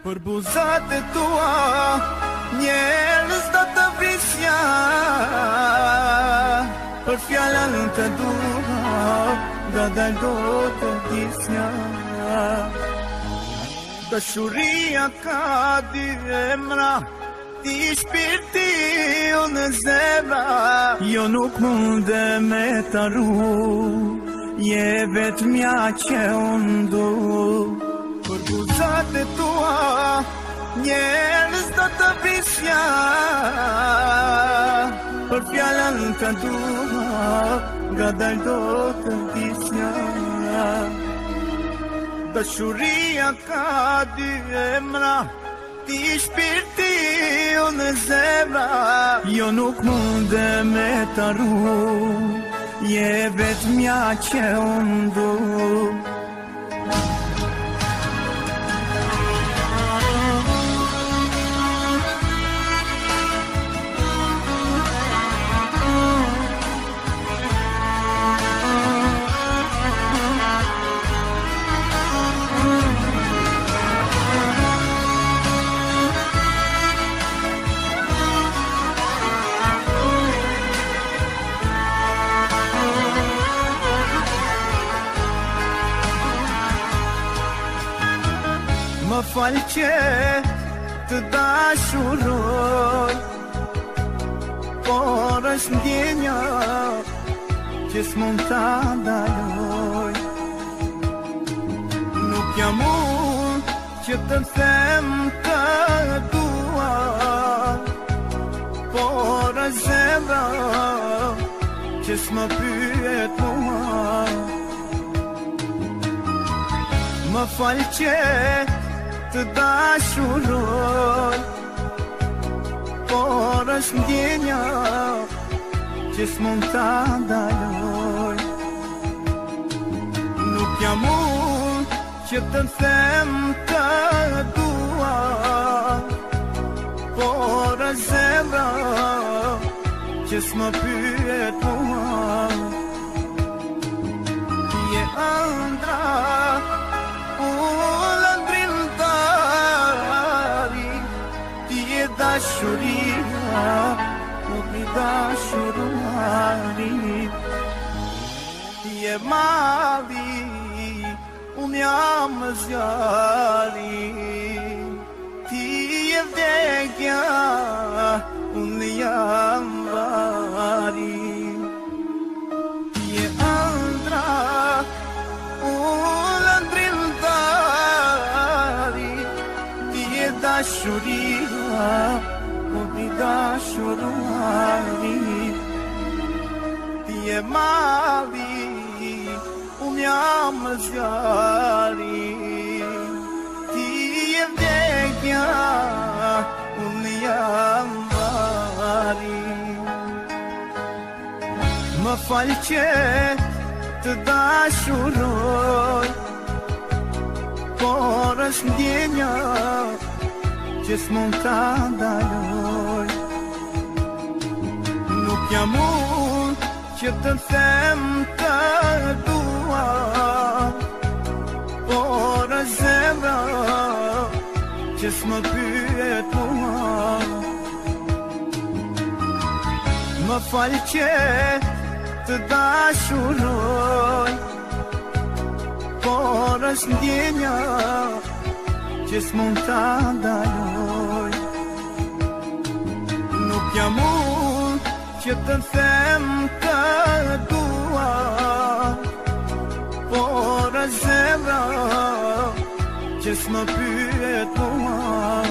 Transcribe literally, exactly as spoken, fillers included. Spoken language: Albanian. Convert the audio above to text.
Për buzat e tua njerëz do të visja, për fjallën të dua do dal do të disja. Dashuria ka dy emra, ti shpirti unë zemra, jo nuk munde me të arru, je vetëmja që unë du. Për buzat e tua njerëz do të visja, për fjallën të dua nga dal do të disja. Dashuria ka dy emra, ti shpirti unë zemra, jo nuk munde me të arru, je vetëmja që unë du. Më falë që të dashuroj, por është ndjenja që s'mund ta ndaloj. Nuk jam unë që të them të dua, por është zemra që s'më pyet mua. Më falë që të dashuroj, por është ndjenja që s'mund ta ndaloj. Nuk jam unë që të them të dua, por është zemra që s'më pyet mua. Ti je ëndra, dashuria, nuk i dashuruari. Ti je mali, unë jam zjarri. Ti je vdekja, unë jam vari. Ti je ëndra, unë ëndrimtari. Ti je dashuria, nuk i dashuruari. Ti je mali, unë jam zjarri. Ti je vdekja, unë jam vari. Më falë që të dashuroj, por është ndjenja që s'mund ta ndaloj. Nuk jam unë që të them të dua, por është zemra që s'më pyet mua. Më falë që të dashuroj, por është ndjenja që s'mund ta ndaloj. Nuk jam unë që të them të dua, por është zemra që s'më pyet mua.